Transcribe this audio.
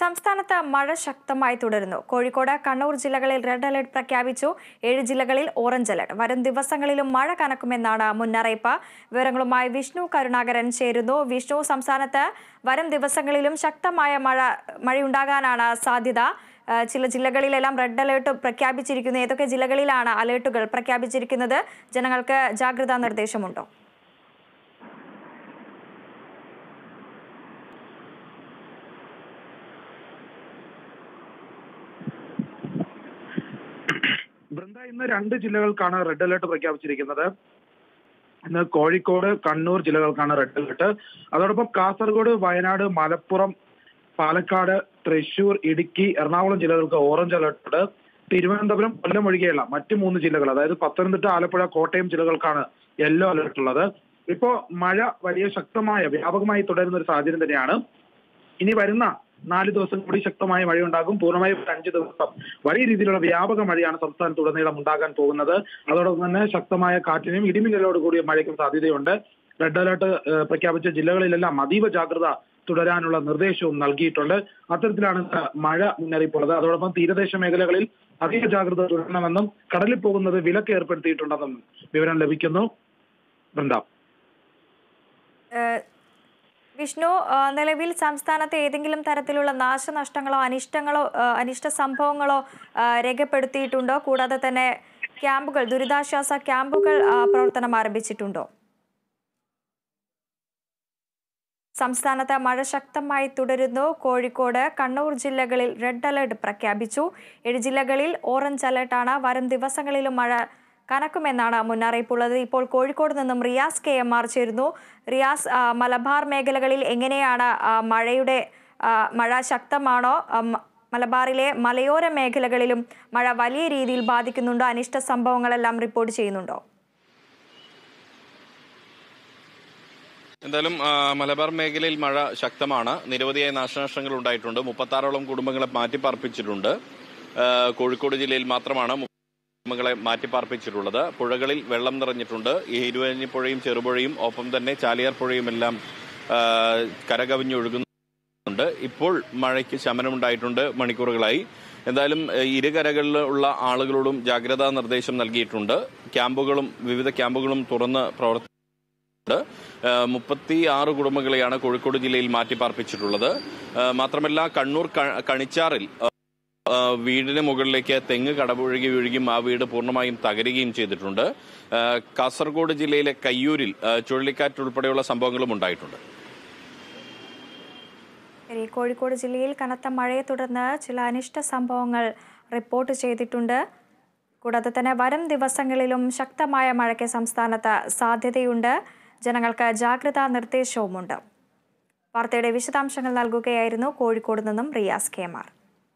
സംസ്ഥാനത്ത് മഴ ശക്തമായി തുടരുന്നു. കോഴിക്കോട്, കണ്ണൂർ ജില്ലകളിൽ റെഡ് അലർട്ട് പ്രഖ്യാപിച്ചു. 7 ജില്ലകളിൽ ഓറഞ്ച് അലർട്ട്. വരും ദിവസങ്ങളിലും മഴ കനക്കുമെന്നാണ് മുന്നറിയിപ്പ്. വിവരങ്ങളുമായി വിഷ്ണു കരുണാകരൻ ചേരുന്നു. വിഷ്ണു, സംസ്ഥാനത്ത് വരും ദിവസങ്ങളിലും ശക്തമായ മഴയുണ്ടാകാനാണ് സാധ്യത. ചില ജില്ലകളിലെല്ലാം റെഡ് അലർട്ട് പ്രഖ്യാപിച്ചിരിക്കുന്നു. ഏതൊക്കെ ജില്ലകളിലാണ് അലർട്ടുകൾ പ്രഖ്യാപിച്ചിരിക്കുന്നത്? ജനങ്ങൾക്ക് ജാഗ്രതാ നിർദ്ദേശമുണ്ടോ? ഇന്ന് 2 ജില്ലകൾക്കാണ് റെഡ് അലർട്ട് പ്രഖ്യാപിച്ചിരിക്കുന്നത്. ഇന്ന് കോഴിക്കോട്, കണ്ണൂർ ജില്ലകൾക്കാണ് റെഡ് അലർട്ട്. അതോടൊപ്പം കാസർഗോഡ്, വയനാട്, മലപ്പുറം, പാലക്കാട്, തൃശൂർ, ഇടുക്കി, എറണാകുളം ജില്ലകൾക്ക് ഓറഞ്ച് അലർട്ട്. തിരുവനന്തപുരം, കൊല്ലം ഒഴികെയുള്ള മറ്റ് 3 ജില്ലകൾ, അതായത് പത്തനംതിട്ട, ആലപ്പുഴ, കോട്ടയം ജില്ലകൾക്കാണ് യെല്ലോ അലർട്ട് ഉള്ളത്. ഇപ്പോ മഴ വലിയ ശക്തമായ വ്യാപകമായി തുടരുന്ന ഒരു സാഹചര്യം തന്നെയാണ്. ഇനി വരുന്ന 4 ദിവസം കൂടി ശക്തമായ മഴയുണ്ടാകും. പൂർണ്ണമായും 5 ദിവസം വലിയ രീതിയിലുള്ള വ്യാപക മഴയാണ് സംസ്ഥാനത്തുടനീളം ഉണ്ടാകാൻ പോകുന്നത്. അതോടൊപ്പം തന്നെ ശക്തമായ കാറ്റിനും ഇടിമിന്നലോട് കൂടിയ മഴയ്ക്കും സാധ്യതയുണ്ട്. റെഡ് അലർട്ട് പ്രഖ്യാപിച്ച ജില്ലകളിലെല്ലാം അതീവ ജാഗ്രത തുടരാനുള്ള നിർദ്ദേശവും നൽകിയിട്ടുണ്ട്. അത്തരത്തിലാണ് മഴ മുന്നറിയിപ്പുള്ളത്. അതോടൊപ്പം തീരദേശ മേഖലകളിൽ അതീവ ജാഗ്രത തുടരണമെന്നും കടലിൽ പോകുന്നത് വിലക്ക് ഏർപ്പെടുത്തിയിട്ടുണ്ടെന്നും വിവരം ലഭിക്കുന്നു. വിഷ്ണു, നിലവിൽ സംസ്ഥാനത്ത് ഏതെങ്കിലും തരത്തിലുള്ള നാശനഷ്ടങ്ങളോ അനിഷ്ട സംഭവങ്ങളോ രേഖപ്പെടുത്തിയിട്ടുണ്ടോ? കൂടാതെ തന്നെ ദുരിതാശ്വാസ ക്യാമ്പുകൾ പ്രവർത്തനം ആരംഭിച്ചിട്ടുണ്ടോ? സംസ്ഥാനത്ത് മഴ ശക്തമായി തുടരുന്നു. കോഴിക്കോട്, കണ്ണൂർ ജില്ലകളിൽ റെഡ് അലർട്ട് പ്രഖ്യാപിച്ചു. 7 ജില്ലകളിൽ ഓറഞ്ച് അലർട്ടാണ്. വരും ദിവസങ്ങളിലും മഴ കനക്കുമെന്നാണ് മുന്നറിയിപ്പുള്ളത്. ഇപ്പോൾ കോഴിക്കോട് നിന്നും റിയാസ് KMR ചേരുന്നു. റിയാസ്, മലബാർ മേഖലകളിൽ എങ്ങനെയാണ് മഴ ശക്തമാണോ? മലബാറിലെ മലയോര മേഖലകളിലും മഴ വലിയ രീതിയിൽ ബാധിക്കുന്നുണ്ടോ? അനിഷ്ട സംഭവങ്ങളെല്ലാം റിപ്പോർട്ട് ചെയ്യുന്നുണ്ടോ? എന്തായാലും മലബാർ മേഖലയിൽ മഴ ശക്തമാണ്. നിരവധിയായ നാശനഷ്ടങ്ങൾ ഉണ്ടായിട്ടുണ്ട്. 36ഓളം കുടുംബങ്ങളെ മാറ്റിപ്പാർപ്പിച്ചിട്ടുണ്ട്. കോഴിക്കോട് ജില്ലയിൽ മാത്രമാണ് കുടുംബങ്ങളെ മാറ്റിപ്പാർപ്പിച്ചിട്ടുള്ളത്. പുഴകളിൽ വെള്ളം നിറഞ്ഞിട്ടുണ്ട്. ഈ ഇരുവഴിഞ്ഞിപ്പുഴയും ചെറുപുഴയും ഒപ്പം തന്നെ ചാലിയാർ പുഴയും എല്ലാം കരകവിഞ്ഞൊഴുകുന്നുണ്ട്. ഇപ്പോൾ മഴയ്ക്ക് ശമനമുണ്ടായിട്ടുണ്ട് മണിക്കൂറുകളായി. എന്തായാലും ഇരുകരകളിലുള്ള ആളുകളോടും ജാഗ്രതാ നിർദ്ദേശം നൽകിയിട്ടുണ്ട്. വിവിധ ക്യാമ്പുകളും തുറന്ന് പ്രവർത്തിക്കുന്നുണ്ട്. 36 കുടുംബങ്ങളെയാണ് കോഴിക്കോട് ജില്ലയിൽ മാറ്റിപ്പാർപ്പിച്ചിട്ടുള്ളത്. മാത്രമല്ല, കണ്ണൂർ കണിച്ചാറിൽ വീടിന് മുകളിലേക്ക് തെങ്ങ് കടപുഴകിയും ആ വീട് പൂർണ്ണമായും തകരുകയും ചെയ്തിട്ടുണ്ട്. കാസർഗോഡ് ജില്ലയിലെ കയ്യൂരിൽ ചുഴലിക്കാറ്റ് ഉൾപ്പെടെയുള്ള സംഭവങ്ങളും ഉണ്ടായിട്ടുണ്ട്. കോഴിക്കോട് ജില്ലയിൽ കനത്ത മഴയെ തുടർന്ന് ചില അനിഷ്ട സംഭവങ്ങൾ റിപ്പോർട്ട് ചെയ്തിട്ടുണ്ട്. കൂടാതെ തന്നെ വരും ദിവസങ്ങളിലും ശക്തമായ മഴയ്ക്ക് സംസ്ഥാനത്ത് സാധ്യതയുണ്ട്. ജനങ്ങൾക്ക് ജാഗ്രതാ നിർദ്ദേശവുമുണ്ട്. വാർത്തയുടെ വിശദാംശങ്ങൾ നൽകുകയായിരുന്നു കോഴിക്കോട് നിന്നും റിയാസ് KMR.